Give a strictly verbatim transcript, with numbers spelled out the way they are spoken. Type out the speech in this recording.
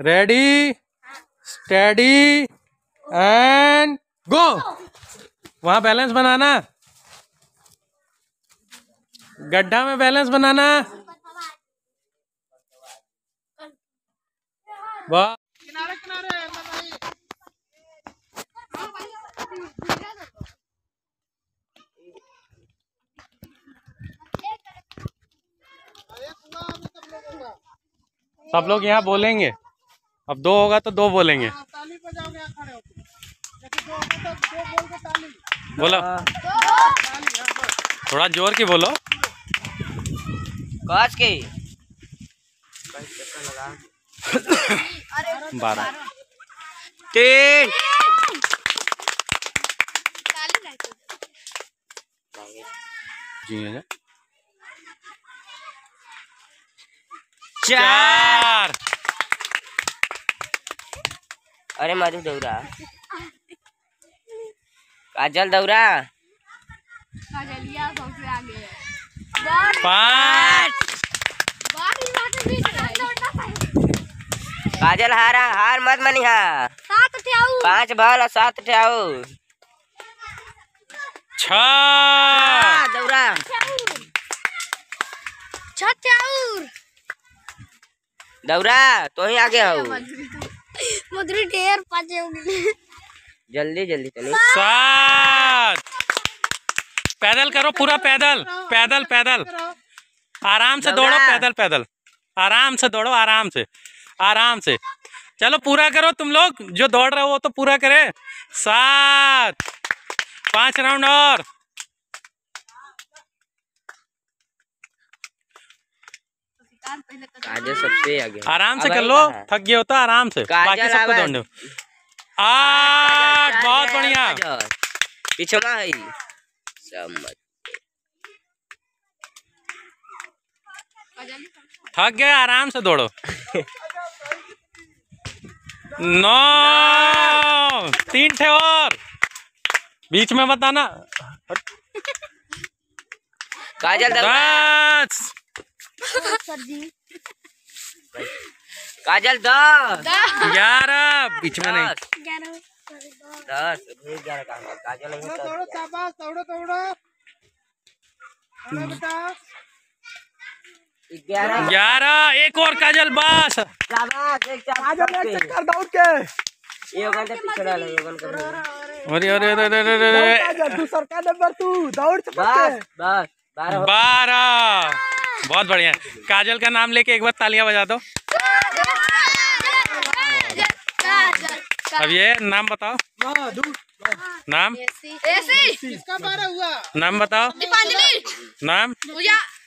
Ready steady and go. वहां balance बनाना, गड्ढा में बैलेंस बनाना। वाह किनारे किनारे सब लोग यहाँ बोलेंगे। अब दो होगा तो दो बोलेंगे। ताली बजाओगे खड़े होके। जैसे दो होगा तो दो बोल के ताली बोलो, थोड़ा जोर की बोलो। काज के बारह तीन जी चार। अरे मधु दौरा, काजल दौरा, पाँच। काजल हारा हार मत मनिहा। पाँच भल और सात उठाओ। छह दौरा दौरा तो ही आगे हो। मधुरी ढेर पाचे होगी। जल्दी जल्दी चलो। सात। पैदल करो पूरा, पैदल पैदल पैदल आराम से दौड़ो, पैदल पैदल आराम से दौड़ो, आराम से आराम से चलो। पूरा करो तुम लोग, जो दौड़ रहे हो वो तो पूरा करे। सात। पांच राउंड और। काजल सबसे आगे। आराम से कर लो, थक गए हो तो आराम से, बाकी सबको दौड़ने हो। आठ। बहुत बढ़िया। पीछे में है सब मत। थक गए, आराम से दौड़ो। नौ। तीन थे और, बीच में बताना। काजल दस। काजल दस। ग्यारह। बीच में नहीं। दस ग्यारह का काजल नहीं। दौड़ो शाबाश, दौड़ो दौड़ो बेटा। ग्यारह। ग्यारह। एक और काजल, बस। शाबाश। एक काजल एक चक्कर दौड़ के ये ओगन से पीछे डालो, ओगन कर। अरे अरे अरे अरे अरे काजल तू सरकार नंबर तू दौड़ से बस बस बारह। बारह। बहुत बढ़िया। काजल का नाम लेके एक बार तालियां बजा दो। अब ये नाम बताओ। नाम इसका बारह हुआ। नाम बताओ। नाम